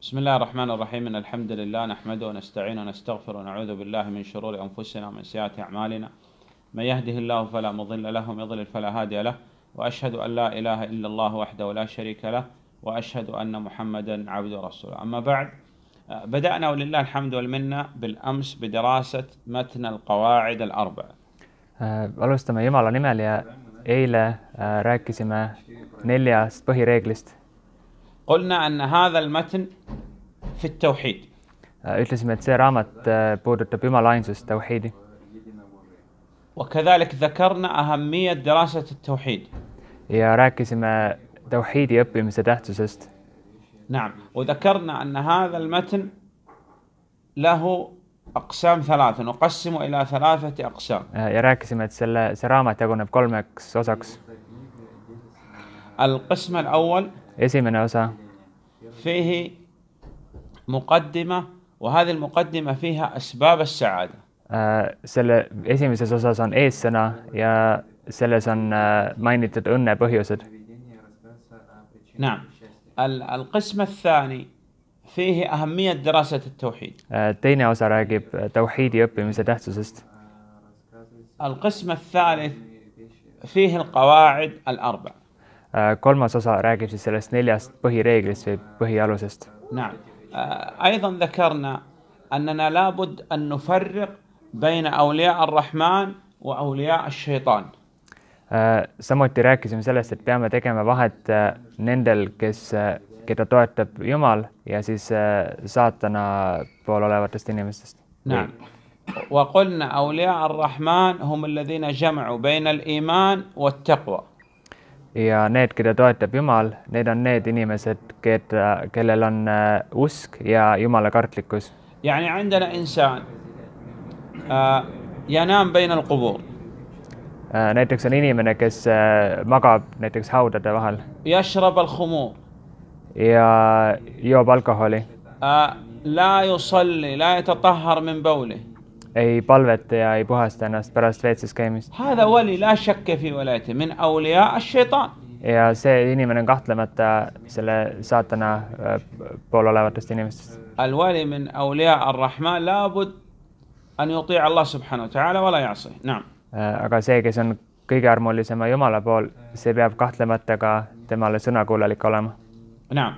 بسم الله الرحمن الرحيم إن الحمد لله نحمده ونستعين ونستغفر ونعوذ بالله من شرور أنفسنا ومن سيئات أعمالنا من يهده الله فلا مضل له ومن يضلل فلا هادي له وأشهد أن لا إله إلا الله وحده لا شريك له وأشهد أن محمدا عبده ورسوله. أما بعد، بدأنا ولله الحمد والمنة بالأمس بدراسة متن القواعد الأربع. Alustame Jumala nimel ja eile rääkisime 4 põhireeglist. قلنا أن هذا المتن في التوحيد. Ütlesime, et see raamat puudutab Jumala ainsust, tauhiidi. وكذلك ذكرنا أهمية دراسة التوحيد. Ja rääkisime tauhiidi õppimise tähtsusest. نعم، وذكرنا أن هذا المتن له أقسام ثلاثة نقسم إلى 3 أقسام. Ja rääkisime, et see raamat jaguneb 3 osaks. القسم الأول Esimene osa فيه مقدمة وهذه المقدمة فيها أسباب السعادة. Selle esimeses osas on eessõna ja selles on mainitud õnne põhjused. نعم. القسم الثاني فيه أهمية دراسة التوحيد. Teine osa räägib tauhiidi õppimise tähtsusest. القسم الثالث فيه القواعد الأربع. Kolmas osa räägib siis sellest 4 põhireeglist või põhialusest. نعم. أيضا ذكرنا أننا لابد أن نفرق بين أولياء الرحمن وأولياء الشيطان. Samuti rääkisime sellest, et peame tegema vahet nendel, keda toetab Jumal ja siis saatana pool olevatest inimestest. نعم. وقلنا أولياء الرحمن هم الذين جمعوا بين الإيمان والتقوى. Ja need, keda toetab Jumal, need on need inimesed, kellel on usk ja Jumala kartlikkus. يعني عندنا إنسان ينام بين القبور. Näiteks on inimene, kes magab näiteks haudade vahel. يشرب الخمور. Ja joob alkoholi. لا يصلي لا يتطهر من بوله. Ei palveta ja ei puhasta ennast pärast veetsis käimist. هذا ولي لا شك في ولايته من أولياء الشيطان. Ja see inimene on kahtlemata selle saatana pool olevatest inimestest. الولي من أولياء الرحمن لابد أن يطيع الله سبحانه وتعالى ولا يعصيه. نعم. Aga see, kes on kõige armulisema Jumala pool, see peab kahtlemata ka temale sõnakuulelik olema. نعم.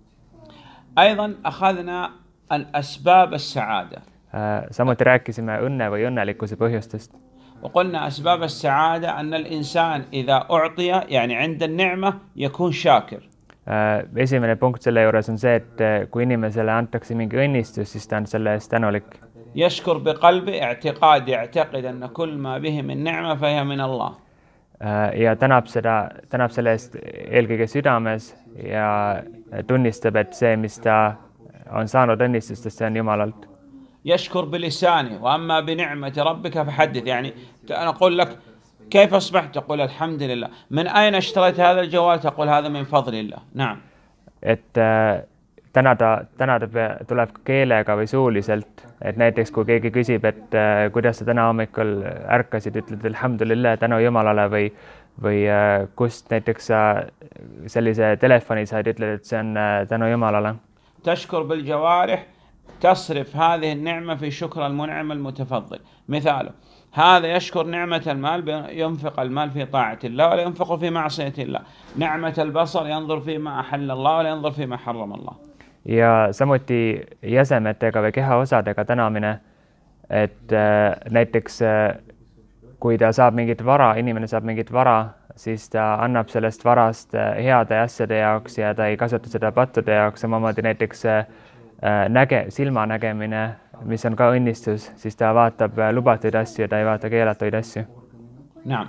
أيضا أخذنا الأسباب السعادة. Samuti rääkisime õnne või õnnelikkuse põhjustest. وقلنا أسباب السعادة أن الإنسان إذا أعطي يعني عند النعمة يكون شاكر. Esimene punkt selle juures on see, et kui inimesele antakse mingi õnnistus, siis ta on selle eest tänulik. يشكر بقلبه اعتقاد يعتقد أن كل ما به من نعمة فهي من الله. Ja tänab selle eest eelkõige südames ja tunnistab, et see, mis ta on saanud õnnistustest, see on Jumalalt. يشكر بلسانه وأما بنعمة ربك فحدث. يعني أنا أقول لك كيف أصبحت؟ تقول الحمد لله. من أين اشتريت هذا الجوال؟ تقول هذا من فضل الله. نعم. Et tänada tuleb keelega või suuliselt. Et näiteks kui keegi küsib, et kuidas sa täna hommikul ärkasid, ütled alhamdulillah, tänu Jumalale või kust näiteks sa sellise telefoni said, ütled, et see on tänu Jumalale. تشكر بالجوارح تصرف هذه النعمة في شكر المنعم المتفضل. مثاله هذا يشكر نعمة المال ينفق المال في طاعة الله ولا ينفق في معصية الله. نعمة البصر ينظر فيما أحل الله ولا ينظر فيما حرم الله. Ja samuti jäsemetega või kehaosadega tänamine, et näiteks kui ta saab mingit vara, inimene saab mingit vara, siis ta annab sellest varast heade asjade jaoks ja ta ei kasuta seda pattude jaoks. Samamoodi näiteks silmanägemine, mis on ka õnnistus, siis ta vaatab lubatud asju ja ta ei vaata keelatuid asju. نعم.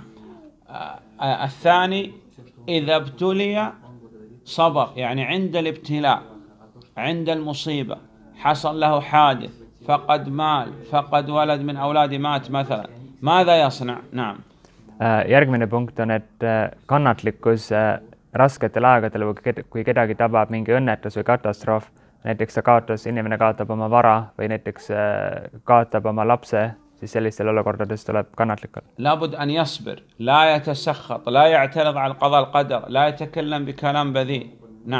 الثاني إذا ابتلي صبر. يعني عند الابتلاء عند المصيبة حصل له حادث فقد مال فقد ولد من أولاد مات مثلا ماذا يصنع؟ نعم. Järgmine punkt on, et kannatlikkus rasketel aegadel või kui kedagi tabab mingi õnnetus või katastroof, näiteks inimene kaotab oma vara või näiteks kaotab oma lapse, siis sellistel olukordades tuleb kannatlikult. لابد أن يصبر لا يتسخط لا يعترض على القضاء القدر لا يتكلم بكلام بذيء. نعم.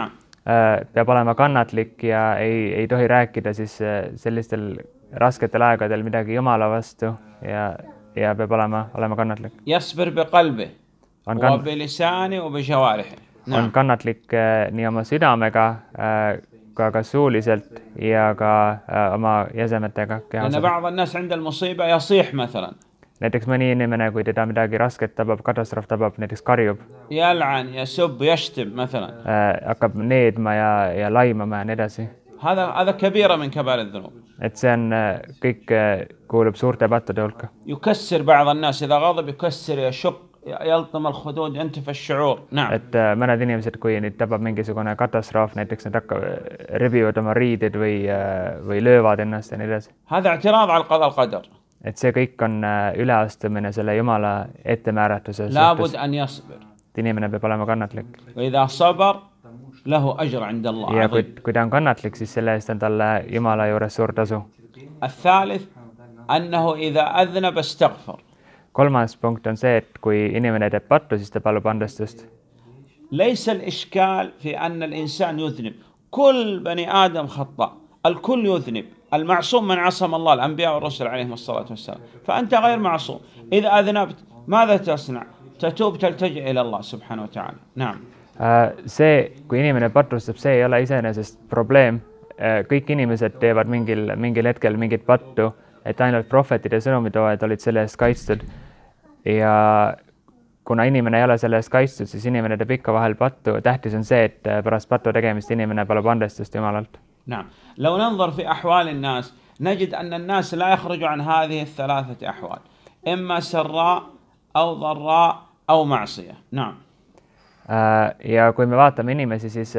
peab olema kannatlik ja ei tohi rääkida siis sellistel rasketel aegadel midagi Jumala vastu ja peab olema kannatlik. يصبر بقلبه On وبلسانه وبجوارحه. on kannatlik nii oma südamega, ka suuliselt ja ka oma jäsemetega لأن kehas. بعض الناس عند المصيبة يصيح مثلا Näiteks mõni inimene, kui teda midagi rasket tabab, katastroof tabab, näiteks karjub, يلعن يسب يشتم مثلا. hakkab needma ja laimama ja nii edasi. هذا كبيرة من كبائر الذنوب. Et see on kõik kuulub suurte pattude hulka. يكسر بعض الناس إذا غضب يكسر يشق يلطم الخدود ينتفى الشعور. نعم. Et mõned inimesed, kui neid tabab mingisugune katastroof, näiteks nad rebivad oma riided või löövad ennast ja nii edasi. هذا اعتراض على القضاء والقدر. Et see kõik on üleastumine selle Jumala ettemääratuse لابد suhtes. أن يصبر. Et inimene peab olema kannatlik. وإذا صبر له أجر عند الله Ja عظيم. kui ta on kannatlik, siis selle eest on talle Jumala juures suur tasu. الثالث أنه إذا أذنب استغفر. Kolmas punkt on see, et kui inimene teeb pattu, siis ta palub andestust. ليس الإشكال في أن الإنسان يذنب. كل بني آدم خطاء. الكل يذنب. المعصوم من عصم الله الأنبياء والرسل عليهم الصلاة والسلام. فأنت غير معصوم. إذا أذنبت ماذا تصنع؟ تتوب تلتجئ إلى الله سبحانه وتعالى. نعم. See, kui inimene patustab, see ei ole iseenesest probleem. Kõik inimesed teevad mingil hetkel mingit pattu, et ainult prohvetid ja sõnumitoojad olid selle eest kaitstud. Ja kuna inimene ei ole selle eest kaitstud, siis inimene teeb ikka vahel pattu. Tähtis on see, et pärast pattu tegemist inimene palub andestust Jumalalt. نعم. لو ننظر في أحوال الناس نجد أن الناس لا يخرجوا عن هذه الثلاثة أحوال. إما سراء أو ضراء أو معصية. نعم. Ja kui me vaatame inimesi, siis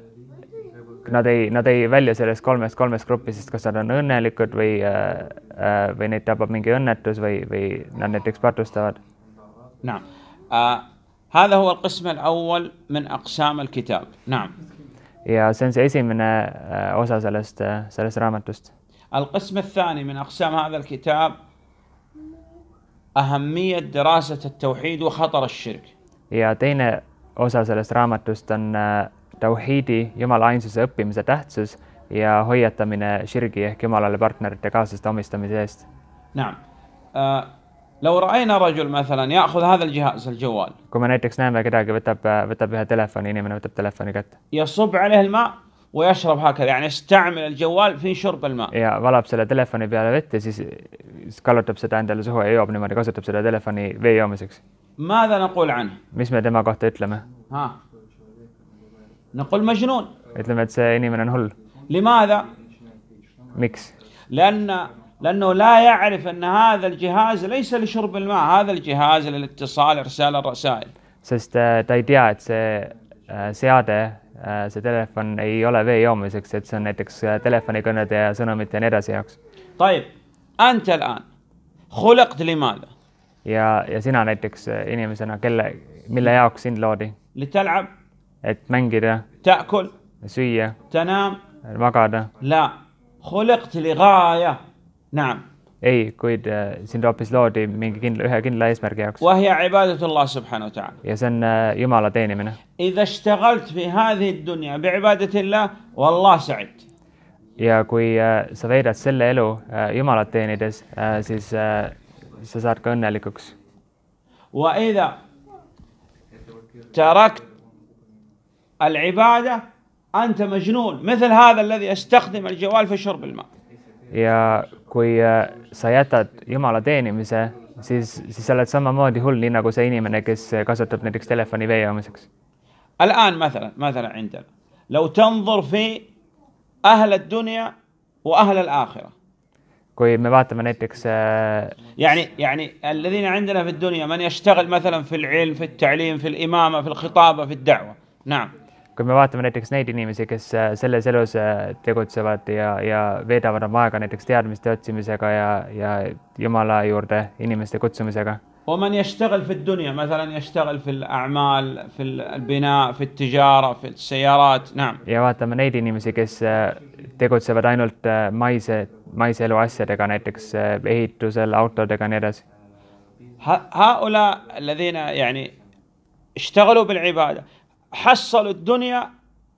nad ei välja sellest kolmest gruppisest, kas nad on õnnelikud või neid tabab mingi õnnetus või nad näiteks patustavad. نعم. هذا هو القسم الأول من أقسام الكتاب. نعم. Ja see on see esimene osa sellest raamatust. القسم الثاني من أقسام هذا الكتاب أهمية دراسة التوحيد وخطر الشرك. Ja teine osa sellest raamatust on tauhiidi, Jumala ainsuse õppimise tähtsus ja hoiatamine shirgi ehk Jumalale partnerite kaaslaste omistamise eest. نعم. لو رأينا رجل مثلا يأخذ هذا الجهاز الجوال. Kui me näiteks näeme kedagi, võtab ühe telefoni, inimene võtab telefoni kätte. يصب عليه الماء ويشرب هكذا يعني يستعمل الجوال في شرب الماء. Ja valab selle telefoni peale vett ja siis kallutab seda endale suhu ja joob niimoodi, kasutab seda telefoni vee joomiseks. ماذا نقول عنه؟ Mis me tema kohta ütleme? نقول مجنون. Ütleme, et see inimene on hull. لماذا؟ Miks? لأنه لا يعرف أن هذا الجهاز ليس لشرب الماء. هذا الجهاز للاتصال إرسال الرسائل. Sest ta ei tea, et see seade, see telefon ei ole vee joomiseks, et see on näiteks telefonikõnede ja sõnumite ja nii edasi jaoks. طيب أنت الآن خلقت لماذا؟ Ja sina näiteks inimesena, mille jaoks sind loodi? لتلعب. Et mängida. تأكل. Süüa. تنام. Magada. لا. خلقت لغاية. نعم. Ei, kuid sind hoopis loodi ühe kindla eesmärgi jaoks. وهي عبادة الله سبحانه وتعالى. Ja see on Jumala teenimine. إذا اشتغلت في هذه الدنيا بعبادة الله والله سعدت. Ja kui sa veedad selle elu Jumalat teenides, siis sa saad ka õnnelikuks. وإذا تركت العبادة أنت مجنون مثل هذا الذي يستخدم الجوال في شرب الماء. Ja kui sa jätad Jumala teenimise, siis sa oled samamoodi hull, nii nagu see inimene, kes kasutab näiteks telefoni vee joomiseks. الآن مثلا عندنا لو تنظر في أهل الدنيا وأهل الآخرة. Kui me vaatame näiteks يعني الذين عندنا في الدنيا من يشتغل مثلا في العلم في التعليم في الإمامة في الخطابة في الدعوة. نعم. Kui me vaatame näiteks neid inimesi, kes selles elus tegutsevad ja veedavad oma aega näiteks teadmiste otsimisega ja Jumala juurde inimeste kutsumisega. ومن يشتغل في الدنيا مثلا يشتغل في الأعمال في البناء في التجارة في السيارات. نعم. Ja vaatame neid inimesi, kes tegutsevad ainult maise elu asjadega, näiteks ehitusel, autodega ja nii edasi. هؤلاء الذين يعني اشتغلوا بالعبادة حصلوا الدنيا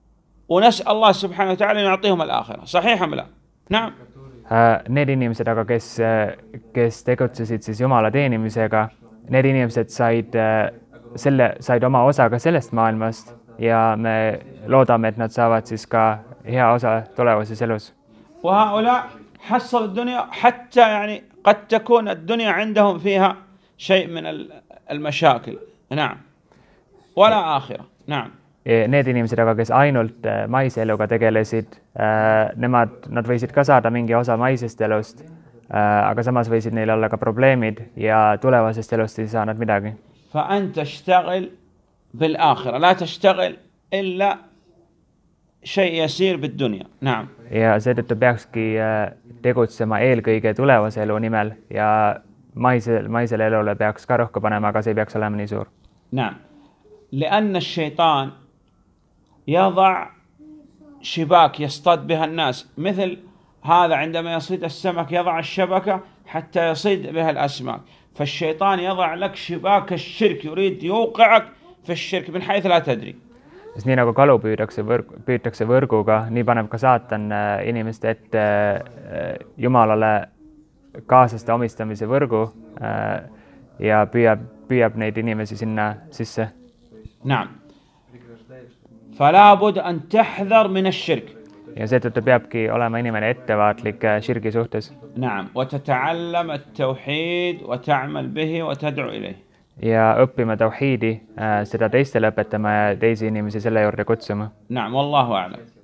ونسأل الله سبحانه وتعالى أن يعطيهم الآخرة. صحيح أم لا؟ نعم. Need inimesed aga, kes tegutsesid siis Jumala teenimisega, need inimesed said oma osa ka sellest maailmast ja me loodame, et nad saavad siis ka hea osa tulevases elus. وهؤلاء حصل الدنيا حتى يعني قد تكون الدنيا عندهم فيها شيء من المشاكل. نعم. ولا آخرة. نعم. Need inimesed aga, kes ainult maise eluga tegelesid, nad võisid ka saada mingi osa maisest elust, aga samas võisid neil olla ka probleemid ja tulevasest elust ei saa nad midagi. فأنت اشتغل بالآخرة لا تشتغل إلا شيء يسير بالدنيا. نعم. Ja seetõttu peakski tegutsema eelkõige tulevase elu nimel ja maisele elule peaks ka rõhku panema, aga see ei peaks olema nii suur. نعم. لأن الشيطان يضع شباك يصطاد بها الناس، مثل هذا عندما يصيد السمك يضع الشبكة حتى يصيد بها الأسماك، فالشيطان يضع لك شباك الشرك، يريد يوقعك في الشرك من حيث لا تدري. Nii nagu kalu püütakse võrguga, nii paneb ka saatan inimeste ette Jumalale kaaslaste omistamise võrgu ja püüab neid inimesi sinna sisse. نعم. فلا بد أن تحذر من الشرك. Ja seetõttu peabki olema inimene ettevaatlik širgi suhtes. نعم. وتتعلم التوحيد وتعمل به وتدعو إليه. Ja õppima tauhiidi, seda teistele õpetama ja teisi inimesi selle juurde kutsuma. نعم والله أعلم.